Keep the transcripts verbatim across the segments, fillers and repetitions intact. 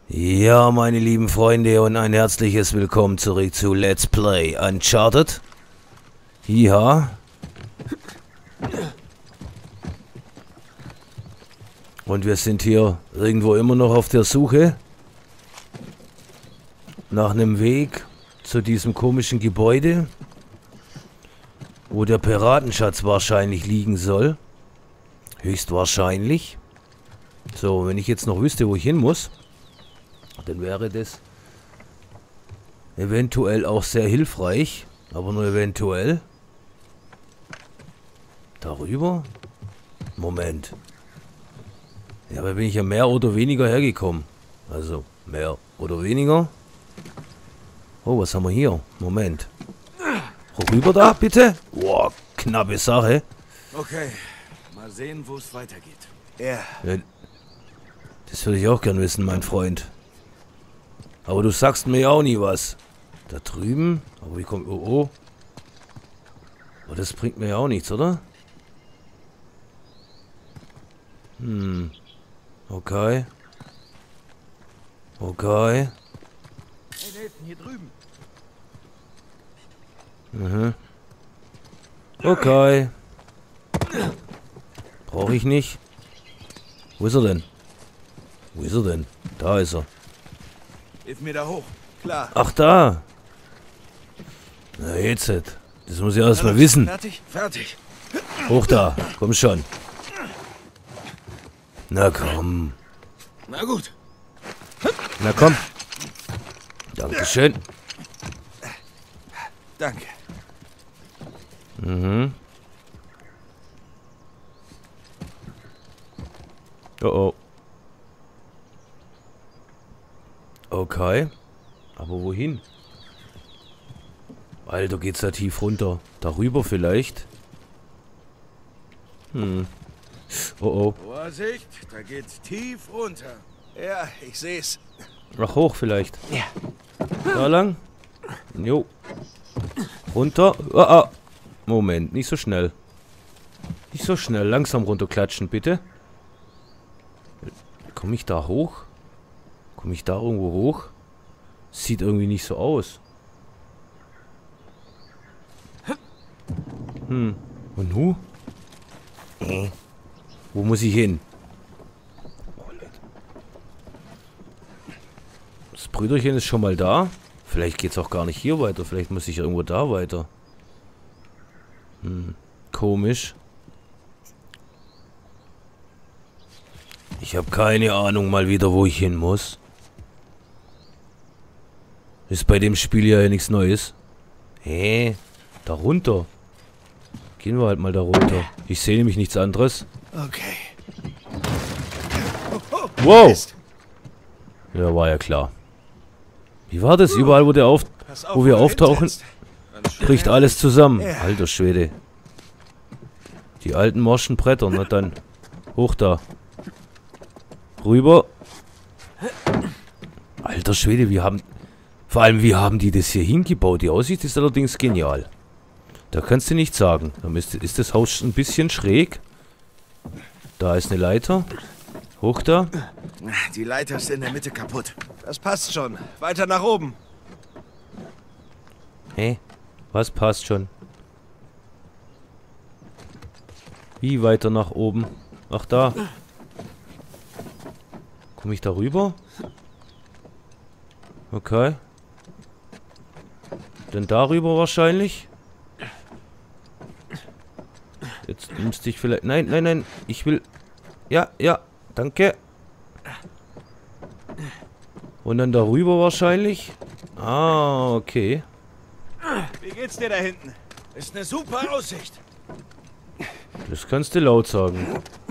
Ja, meine lieben Freunde und ein herzliches Willkommen zurück zu Let's Play Uncharted. Ja. Und wir sind hier irgendwo immer noch auf der Suche nach einem Weg zu diesem komischen Gebäude, wo der Piratenschatz wahrscheinlich liegen soll. Höchstwahrscheinlich. So, wenn ich jetzt noch wüsste, wo ich hin muss, dann wäre das eventuell auch sehr hilfreich, aber nur eventuell. Darüber? Moment. Ja, aber bin ich ja mehr oder weniger hergekommen. Also, mehr oder weniger. Oh, was haben wir hier? Moment. Rüber da, bitte. Boah, knappe Sache. Okay, mal sehen, wo es weitergeht. Ja. Ja. Das würde ich auch gern wissen, mein Freund. Aber du sagst mir ja auch nie was. Da drüben? Aber wie kommt... Oh, oh. Aber das bringt mir ja auch nichts, oder? Hm. Okay. Okay. Hey Nathan, hier drüben. Mhm. Okay. Brauche ich nicht. Wo ist er denn? Wo ist er denn? Da ist er. Hilf mir da hoch. Klar. Ach, da. Na, jetzt. Das muss ich erst mal wissen. Fertig? Fertig. Hoch da. Komm schon. Na komm. Na gut. Na komm. Dankeschön. Danke. Mhm. Oh oh. Okay. Aber wohin? Alter, geht's da tief runter. Darüber vielleicht? Hm. Oh oh. Vorsicht, da geht's tief runter. Ja, ich seh's. Ach, hoch vielleicht. Ja. Da lang? Jo. Runter. Ah, ah. Moment, nicht so schnell. Nicht so schnell. Langsam runterklatschen, bitte. Komme ich da hoch? Komme ich da irgendwo hoch? Sieht irgendwie nicht so aus. Hm. Und nu? Äh. Wo muss ich hin? Das Brüderchen ist schon mal da. Vielleicht geht es auch gar nicht hier weiter. Vielleicht muss ich irgendwo da weiter. Hm. Komisch. Ich habe keine Ahnung mal wieder, wo ich hin muss. Ist bei dem Spiel ja nichts Neues. Hä? Da runter. Gehen wir halt mal da runter. Ich sehe nämlich nichts anderes. Okay. Wow! Ja, war ja klar. Wie war das? Überall, wo, der auf, wo wir auftauchen, bricht alles zusammen. Alter Schwede. Die alten morschen Bretter. Na dann. Hoch da. Rüber. Alter Schwede, wir haben... Vor allem, wie haben die das hier hingebaut? Die Aussicht ist allerdings genial. Da kannst du nichts sagen. Da müsste, ist das Haus ein bisschen schräg. Da ist eine Leiter. Hoch da. Die Leiter ist in der Mitte kaputt. Das passt schon. Weiter nach oben. Hä? Was passt schon? Wie weiter nach oben? Ach, da. Komme ich da rüber? Okay. Dann darüber wahrscheinlich. Jetzt müsste ich vielleicht... Nein, nein, nein. Ich will... Ja, ja. Danke. Und dann darüber wahrscheinlich. Ah, okay. Wie geht's dir da hinten? Ist eine super Aussicht. Das kannst du laut sagen.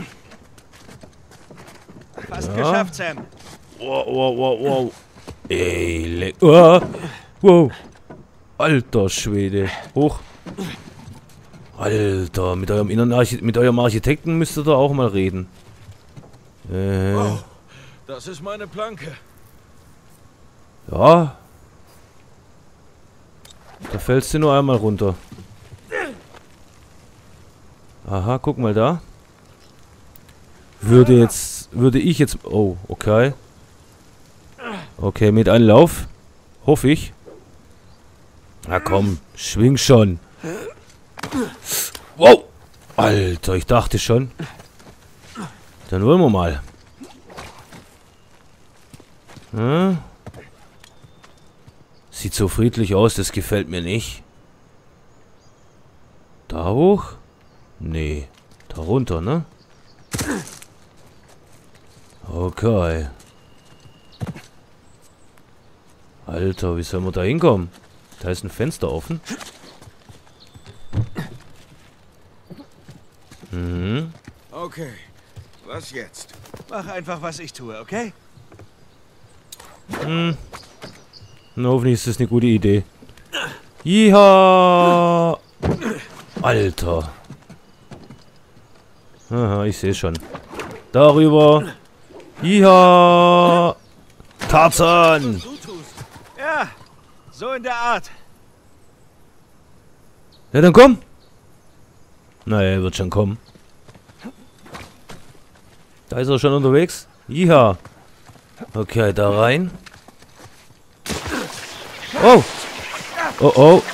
Fast Ja. geschafft, Sam. Wow, wow, wow, wow. Ey, le... Oh, wow. Alter Schwede. Hoch. Alter, mit eurem inneren Archi mit eurem Architekten müsst ihr da auch mal reden. Äh, Oh, das ist meine Planke. ja. Da fällst du nur einmal runter. Aha, guck mal da. Würde jetzt, würde ich jetzt, oh, okay. Okay, mit Anlauf. Hoffe ich. Na komm, schwing schon. Wow. Alter, ich dachte schon. Dann wollen wir mal. Hm? Sieht so friedlich aus, das gefällt mir nicht. Da hoch? Nee. Da runter, ne? Okay. Alter, wie sollen wir da hinkommen? Da ist ein Fenster offen. Mhm. Okay. Was jetzt? Mach einfach, was ich tue, okay? Hm. Na, hoffentlich ist das eine gute Idee. Jiha! Alter. Aha, ich sehe schon. Darüber. Jiha! Tarzan! Ja, so in der Art. Ja, dann komm. Na, er wird schon kommen. Da ist er schon unterwegs. Jiha. Okay, da rein. Oh. Oh, oh.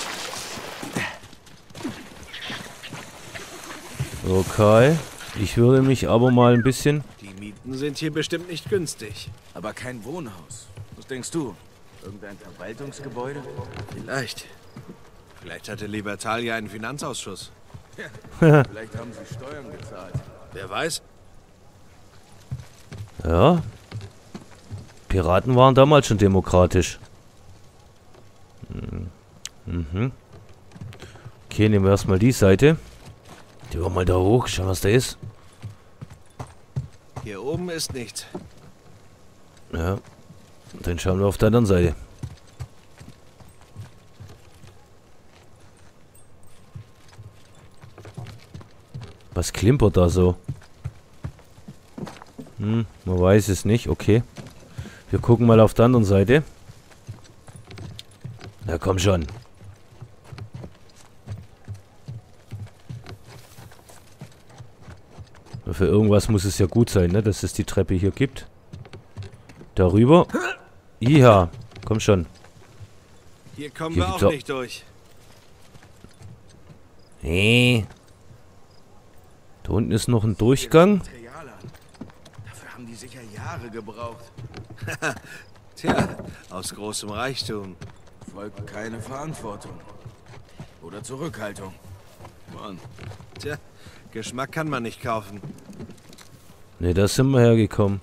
Okay. Ich würde mich aber mal ein bisschen... Die Mieten sind hier bestimmt nicht günstig. Aber kein Wohnhaus. Was denkst du? Irgendein Verwaltungsgebäude? Vielleicht. Vielleicht hatte Libertalia einen Finanzausschuss. Vielleicht haben sie Steuern gezahlt. Wer weiß? Ja. Piraten waren damals schon demokratisch. Mhm. Okay, nehmen wir erstmal die Seite. Die wir mal da hoch. Schauen, was da ist. Hier oben ist nichts. Ja. Dann schauen wir auf der anderen Seite. Was klimpert da so? Hm, man weiß es nicht. Okay. Wir gucken mal auf der anderen Seite. Na komm schon. Für irgendwas muss es ja gut sein, ne? Dass es die Treppe hier gibt. Darüber. Ja, komm schon. Hier kommen Hier wir gibt's auch auch- nicht durch. Nee. Da unten ist noch ein Durchgang. Material an. Dafür haben die sicher Jahre gebraucht. Tja, aus großem Reichtum folgt keine Verantwortung. Oder Zurückhaltung. Mann. Tja, Geschmack kann man nicht kaufen. Ne, da sind wir hergekommen.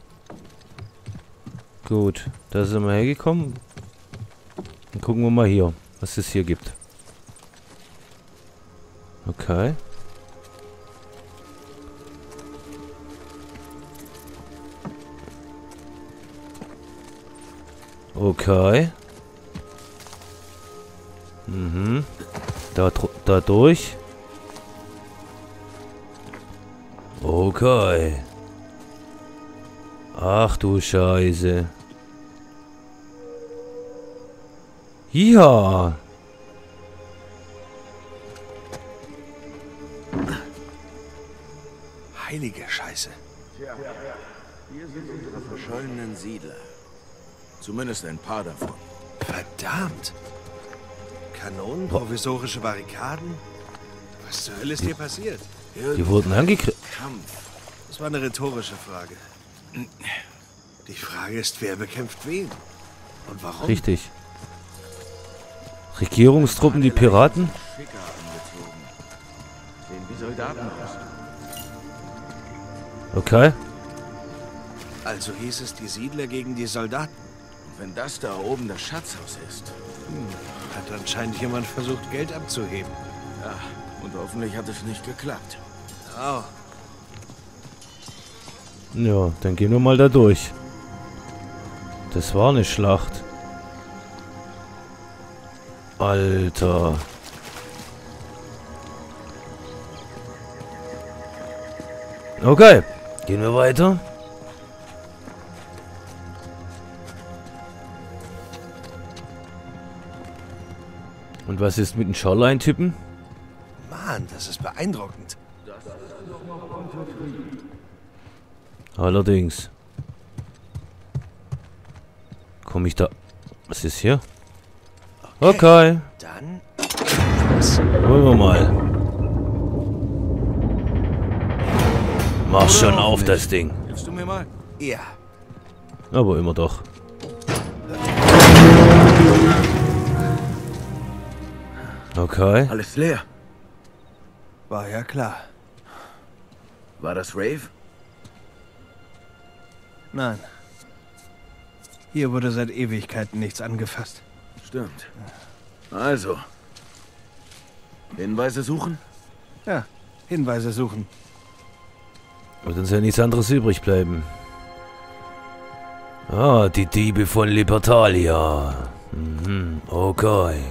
Gut, da sind wir hergekommen. Dann gucken wir mal hier, was es hier gibt. Okay. Okay. Mhm. Da, dr- da durch. Okay. Ach du Scheiße. Ja. Heilige Scheiße. Hier sind unsere verschollenen Siedler. Zumindest ein paar davon. Verdammt. Kanonen, provisorische Barrikaden? Was zur Hölle ist hier passiert? Die wurden angegriffen. Kampf. Das war eine rhetorische Frage. Die Frage ist, wer bekämpft wen? Und warum? Richtig. Regierungstruppen, die Piraten? Schicker angezogen. Sehen wie Soldaten aus. Okay. Also hieß es die Siedler gegen die Soldaten. Und wenn das da oben das Schatzhaus ist. Hat anscheinend jemand versucht, Geld abzuheben. Ja, und hoffentlich hat es nicht geklappt. Oh, Ja, dann gehen wir mal da durch. Das war eine Schlacht. Alter. Okay, gehen wir weiter. Und was ist mit den Shoreline-Typen? Mann, das ist beeindruckend. Allerdings. Komme ich da... Was ist hier? Okay. Dann... Wollen wir mal. Mach schon auf das Ding. Hilfst du mir mal? Ja. Aber immer doch. Okay. Alles leer. War ja klar. War das Rave? Nein. Hier wurde seit Ewigkeiten nichts angefasst. Stimmt. Also. Hinweise suchen? Ja, Hinweise suchen. Wird uns ja nichts anderes übrig bleiben. Ah, die Diebe von Libertalia. Mhm, okay.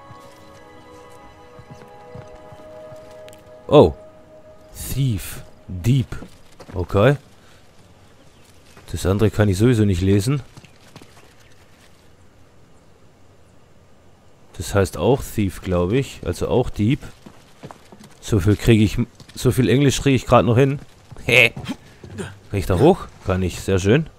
Oh. Thief. Dieb. Okay. Das andere kann ich sowieso nicht lesen. Das heißt auch Thief, glaube ich. Also auch Dieb. So viel kriege ich... So viel Englisch kriege ich gerade noch hin. Hä? Kann ich da hoch? Kann ich. Sehr schön.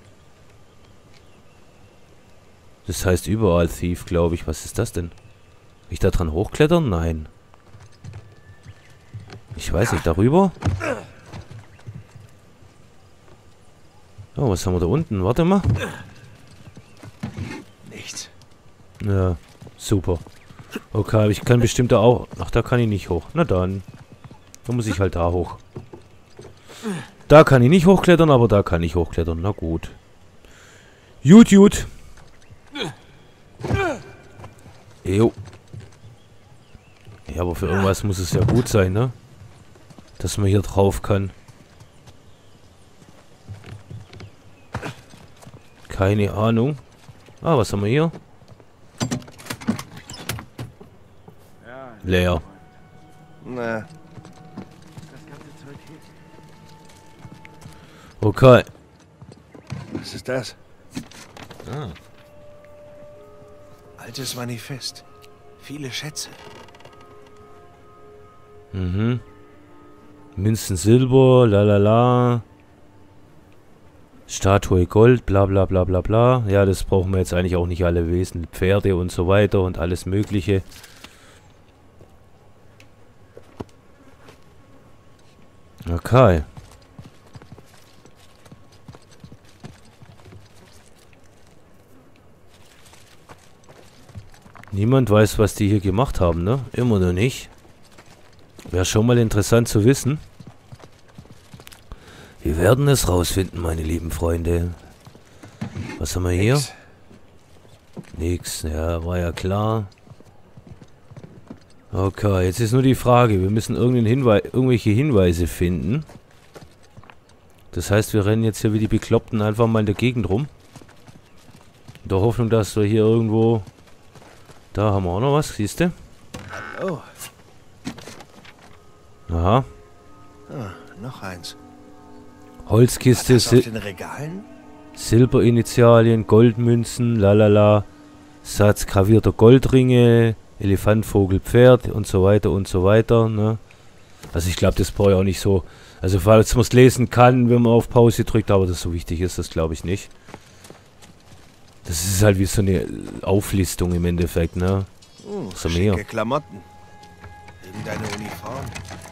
Das heißt überall Thief, glaube ich. Was ist das denn? Kann ich da dran hochklettern? Nein. Ich weiß nicht. Darüber? Oh, was haben wir da unten? Warte mal. Nichts. Ja, super. Okay, ich kann bestimmt da auch... Ach, da kann ich nicht hoch. Na dann. Da muss ich halt da hoch. Da kann ich nicht hochklettern, aber da kann ich hochklettern. Na gut. Gut, gut. Jo. Ja, aber für irgendwas muss es ja gut sein, ne? Dass man hier drauf kann. Keine Ahnung. Ah, was haben wir hier? Leer. Na. Okay. Was ist das? Ah. Altes Manifest. Viele Schätze. Mhm. Münzen Silber, lalala. Statue Gold, bla bla bla bla bla. Ja, das brauchen wir jetzt eigentlich auch nicht alle Wesen. Pferde und so weiter und alles Mögliche. Okay. Niemand weiß, was die hier gemacht haben, ne? Immer noch nicht. Wäre schon mal interessant zu wissen. Wir werden es rausfinden, meine lieben Freunde. Was haben wir hier? Nix. Nix, ja, war ja klar. Okay, jetzt ist nur die Frage. Wir müssen irgendeinen Hinweis, irgendwelche Hinweise finden. Das heißt, wir rennen jetzt hier wie die Bekloppten einfach mal in der Gegend rum. In der Hoffnung, dass wir hier irgendwo... Da haben wir auch noch was, siehst du? Oh. Aha. Ah, noch eins. Holzkiste, Was ist auf Sil den Regalen? Silberinitialien, Goldmünzen, lalala, Satz gravierter Goldringe, Elefant, Vogel, Pferd und so weiter und so weiter, ne? Also ich glaube, das brauche ich auch nicht so... Also falls man es lesen kann, wenn man auf Pause drückt, aber das so wichtig ist, das glaube ich nicht. Das ist halt wie so eine Auflistung im Endeffekt, ne? Hm, Was haben wir hier? schicke Klamotten. Irgendeine Uniform.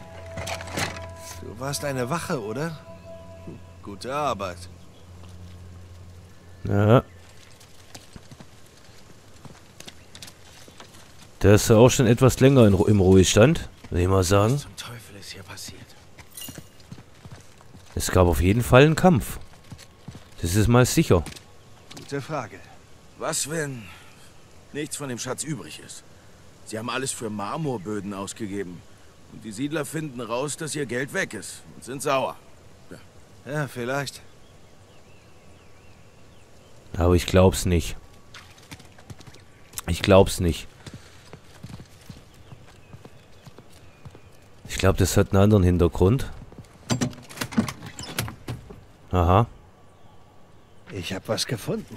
Du warst eine Wache, oder? Hm, gute Arbeit. Ja. Der ist ja auch schon etwas länger in, Ru- im Ruhestand, würde ich mal sagen. Was zum Teufel ist hier passiert? Es gab auf jeden Fall einen Kampf. Das ist mal sicher. Gute Frage. Was, wenn nichts von dem Schatz übrig ist? Sie haben alles für Marmorböden ausgegeben. Und die Siedler finden raus, dass ihr Geld weg ist und sind sauer. Ja. Ja, vielleicht. Aber ich glaub's nicht. Ich glaub's nicht. Ich glaube, das hat einen anderen Hintergrund. Aha. Ich habe was gefunden.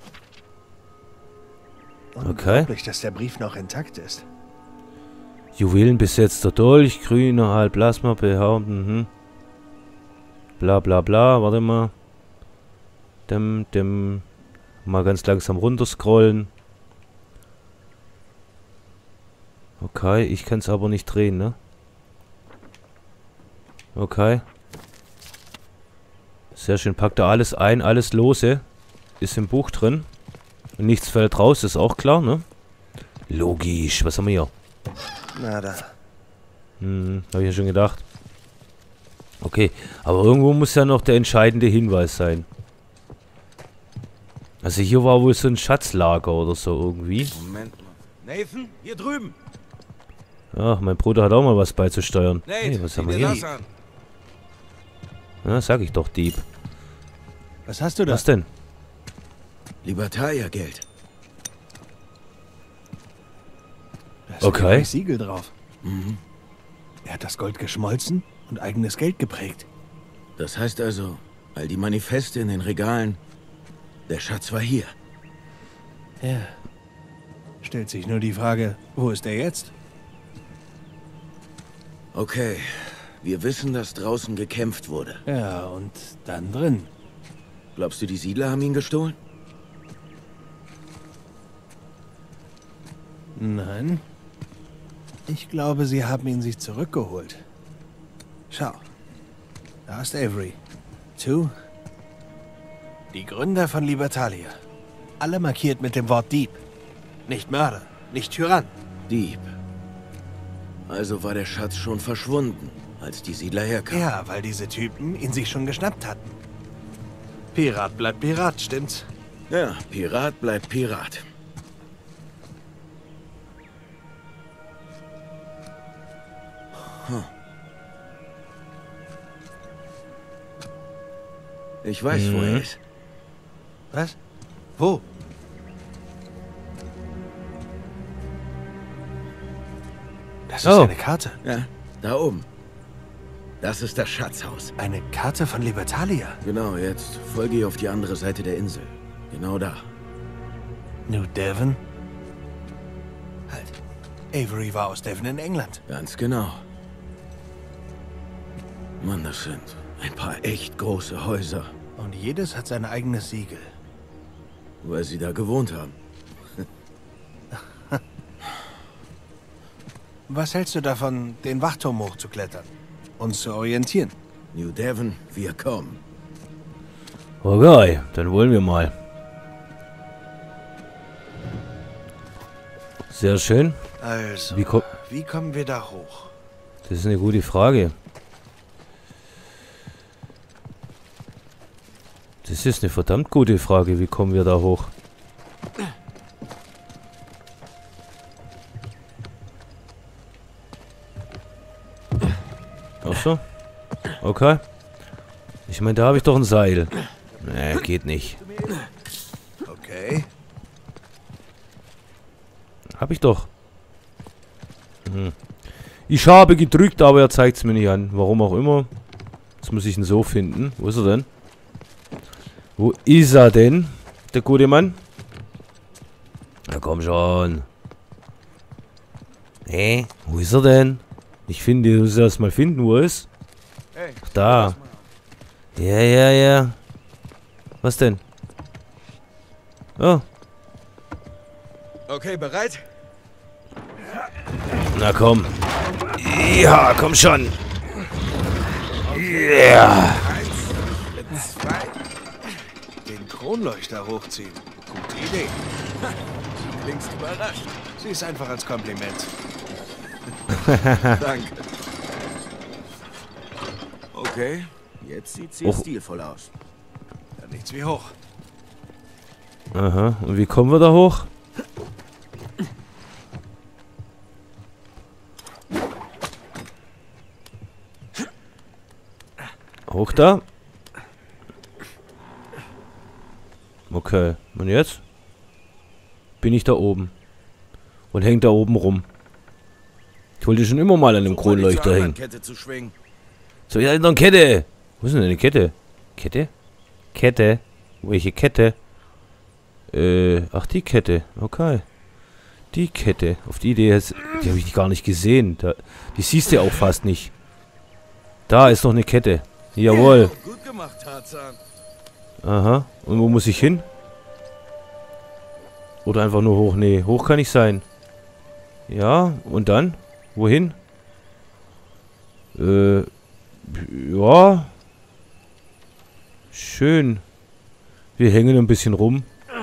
Okay. Unglaublich, dass der Brief noch intakt ist. Juwelenbesetzter Dolch, grüner Halb Plasma behaupten, hm. Bla bla bla, warte mal. Dem, dem. Mal ganz langsam runterscrollen. Okay, ich kann es aber nicht drehen, ne? Okay. Sehr schön, packt er alles ein, alles lose. Ist im Buch drin. Und nichts fällt raus, ist auch klar, ne? Logisch, was haben wir hier? Nada. Hm, habe ich ja schon gedacht. Okay, aber irgendwo muss ja noch der entscheidende Hinweis sein. Also hier war wohl so ein Schatzlager oder so irgendwie. Moment mal. Nathan, hier drüben. Ach, mein Bruder hat auch mal was beizusteuern. Nate, Hey, was sieh haben wir dir hier? das an. Ja, sag ich doch, Dieb. Was hast du da? Was denn? Libertalia-Geld. Da ist Okay. ein Siegel drauf. Mhm. Er hat das Gold geschmolzen und eigenes Geld geprägt. Das heißt also, all die Manifeste in den Regalen, der Schatz war hier. Ja. Stellt sich nur die Frage, wo ist er jetzt? Okay, wir wissen, dass draußen gekämpft wurde. Ja, und dann drin. Glaubst du, die Siedler haben ihn gestohlen? Nein. Ich glaube, sie haben ihn sich zurückgeholt. Schau. Da ist Avery. Two. Die Gründer von Libertalia. Alle markiert mit dem Wort Dieb. Nicht Mörder, nicht Tyrann. Dieb. Also war der Schatz schon verschwunden, als die Siedler herkamen. Ja, weil diese Typen ihn sich schon geschnappt hatten. Pirat bleibt Pirat, stimmt's? Ja, Pirat bleibt Pirat. Hm. Ich weiß, Mhm. wo er ist. Was? Wo? Das ist Oh. eine Karte. Ja, da oben. Das ist das Schatzhaus. Eine Karte von Libertalia. Genau, jetzt folge ich auf die andere Seite der Insel. Genau da. New Devon? Halt. Avery war aus Devon in England. Ganz genau. Mann, das sind ein paar echt große Häuser, Und jedes hat sein eigenes Siegel. weil sie da gewohnt haben. Was hältst du davon, den Wachturm hochzuklettern? Uns zu orientieren? New Devon, wir kommen. Okay, dann wollen wir mal. Sehr schön. Also, Wie, ko wie kommen wir da hoch? das ist eine gute Frage. Das ist eine verdammt gute Frage. Wie kommen wir da hoch? Ach so. Okay. Ich meine, da habe ich doch ein Seil. Nee, geht nicht. Okay. Hab ich doch. Hm. Ich habe gedrückt, aber er zeigt es mir nicht an. Warum auch immer. Jetzt muss ich ihn so finden. Wo ist er denn? Wo ist er denn? Der gute Mann? Na komm schon. Hä? Wo ist er denn? Ich finde, du musst erst mal finden, wo er ist. Ach, da. Ja, ja, ja. Was denn? Oh. Okay, bereit? Na komm. Ja, komm schon. Ja. Eins, zwei. Den Kronleuchter hochziehen. Gute Idee. Klingst überrascht. Sieh es einfach als Kompliment. Danke. Okay, jetzt sieht sie Oh. stilvoll aus. Ja, nichts wie hoch. Aha. Und wie kommen wir da hoch? Hoch da. Okay. Und jetzt? Bin ich da oben. Und hängt da oben rum. Ich wollte schon immer mal an dem Such mal die Kronleuchter zur hängen. anderen Kette zu schwingen. So, ja, noch eine Kette. Wo ist denn eine Kette? Kette? Kette? Welche Kette? Äh, ach, die Kette. Okay. Die Kette. Auf die Idee, jetzt- die habe ich gar nicht gesehen. Da, die siehst du auch fast nicht. Da ist noch eine Kette. Jawohl. Gut gemacht, Tarzan. Aha. Und wo muss ich hin? Oder einfach nur hoch? Nee, hoch kann nicht sein. Ja, und dann? Wohin? Äh, ja. Schön. Wir hängen ein bisschen rum.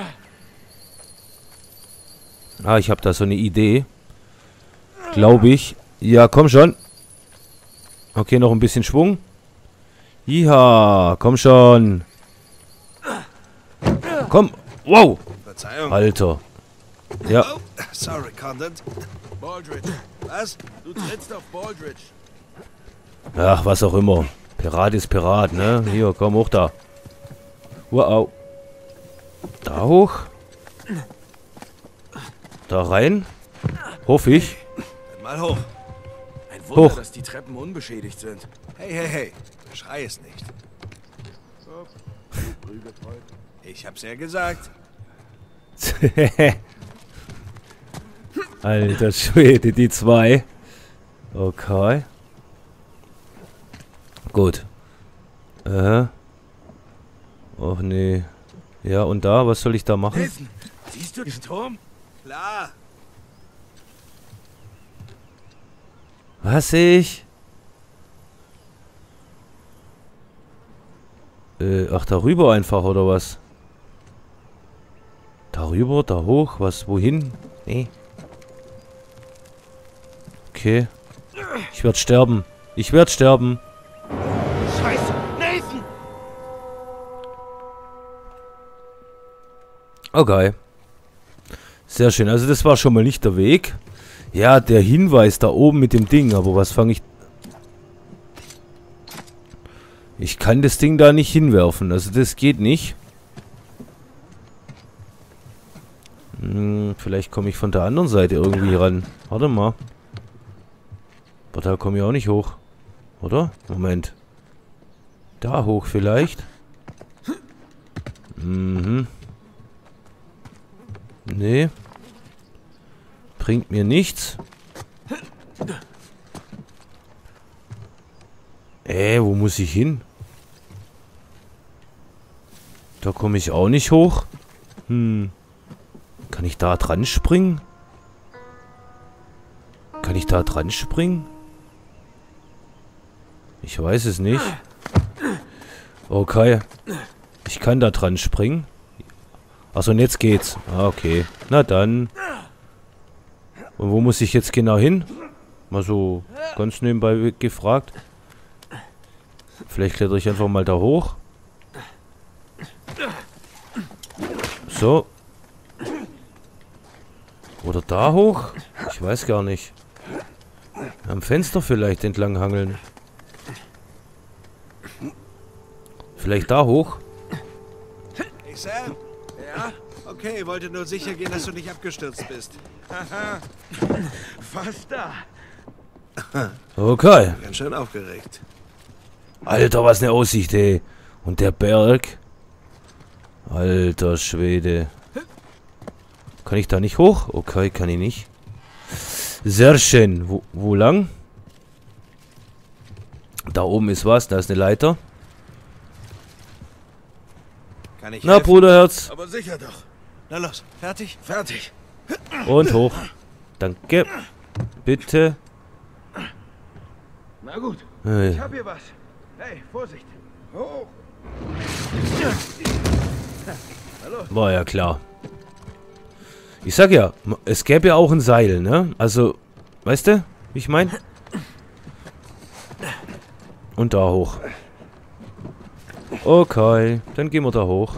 Ah, ich habe da so eine Idee. Glaube ich. Ja, komm schon. Okay, noch ein bisschen Schwung. Ja, komm schon. Komm. Wow. Verzeihung. Alter. Ja. Oh, sorry, Condent. Baldridge. Was? Du trittst auf Baldridge. Ach, was auch immer. Pirat ist Pirat, ne? Hier, komm hoch da. Wow. Da hoch. Da rein. Hoffe ich. Dann mal hoch. Ein Wunder, Hoch. dass die Treppen unbeschädigt sind. Hey, hey, hey. Schrei es nicht. Ich hab's ja gesagt. Alter Schwede, die zwei. Okay. Gut. Äh. Och nee. Ja, und da? Was soll ich da machen? Nathan, siehst du den Turm? Klar. Was sehe ich? Äh, ach, darüber einfach, oder was? Darüber, da hoch, was, wohin? Nee. Okay. Ich werde sterben. Ich werde sterben. Scheiße, Nathan! Okay. Sehr schön. Also das war schon mal nicht der Weg. Ja, der Hinweis da oben mit dem Ding. Aber was fange ich... Ich kann das Ding da nicht hinwerfen. Also das geht nicht. Hm, vielleicht komme ich von der anderen Seite irgendwie ran. Warte mal. Aber da komme ich auch nicht hoch. Oder? Moment. Da hoch vielleicht. Mhm. Nee. Bringt mir nichts. Äh, wo muss ich hin? Da komme ich auch nicht hoch. Hm. Kann ich da dran springen? Kann ich da dran springen? Ich weiß es nicht. Okay. Ich kann da dran springen. Achso, und jetzt geht's. Ah, okay. Na dann. Und wo muss ich jetzt genau hin? Mal so ganz nebenbei gefragt. Vielleicht klettere ich einfach mal da hoch. So. Oder da hoch? Ich weiß gar nicht. Am Fenster vielleicht entlang hangeln. Vielleicht da hoch? Hey, Sam. Ja? Okay, wollte nur sicher gehen, dass du nicht abgestürzt bist. Haha. Fast da. Okay. Ganz schön aufgeregt. Alter, was eine Aussicht, ey. Und der Berg. Alter Schwede. Kann ich da nicht hoch? Okay, kann ich nicht. Sehr schön. Wo, wo lang? Da oben ist was. Da ist eine Leiter. Kann ich Na, helfen? Bruderherz. Aber sicher doch. Na los, fertig? Fertig. Und hoch. Danke. Bitte. Na gut. Hey. Ich hab hier was. Hey, Vorsicht. Hoch. War ja klar. Ich sag ja, es gäbe ja auch ein Seil, ne? Also, weißt du, wie ich mein? Und da hoch. Okay, dann gehen wir da hoch.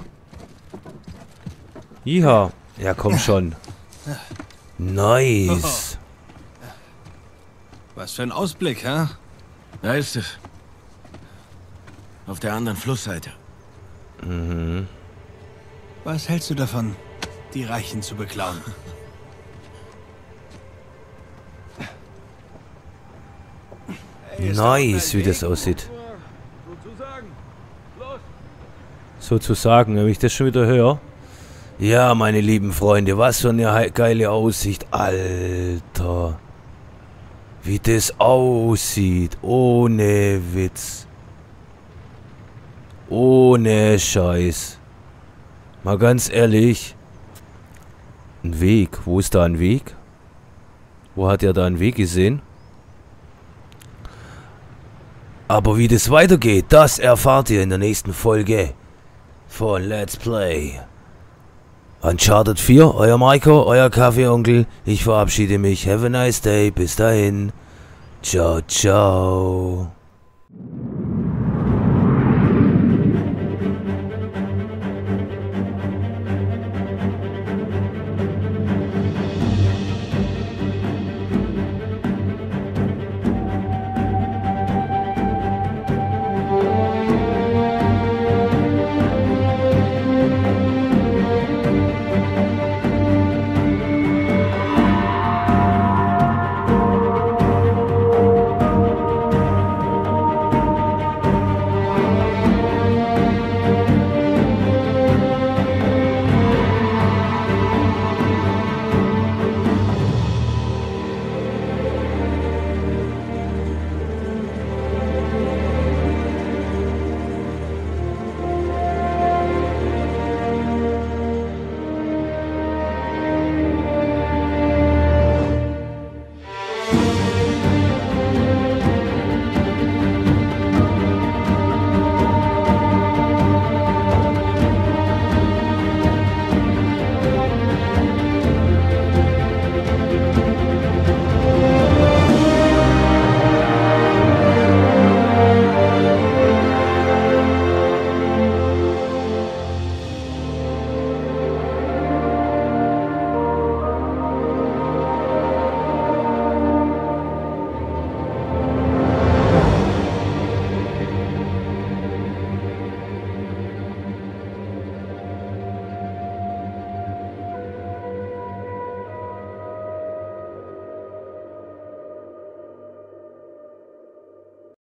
Ja, ja, komm schon. Nice. Was für ein Ausblick, hä? Da ist es. Auf der anderen Flussseite. Mhm. Was hältst du davon, die Reichen zu beklauen? Hey, ist da Nice, unten wie ein das Weg? aussieht. Sozusagen. Los. Sozusagen, wenn ich das schon wieder höre. Ja, meine lieben Freunde, was für eine hei- geile Aussicht. Alter. Wie das aussieht. Ohne Witz. Ohne Scheiß. Mal ganz ehrlich. Ein Weg. Wo ist da ein Weg? Wo hat er da einen Weg gesehen? Aber wie das weitergeht, das erfahrt ihr in der nächsten Folge von Let's Play Uncharted vier. Euer Maiko, euer Kaffeeonkel. Ich verabschiede mich. Have a nice day. Bis dahin. Ciao, ciao.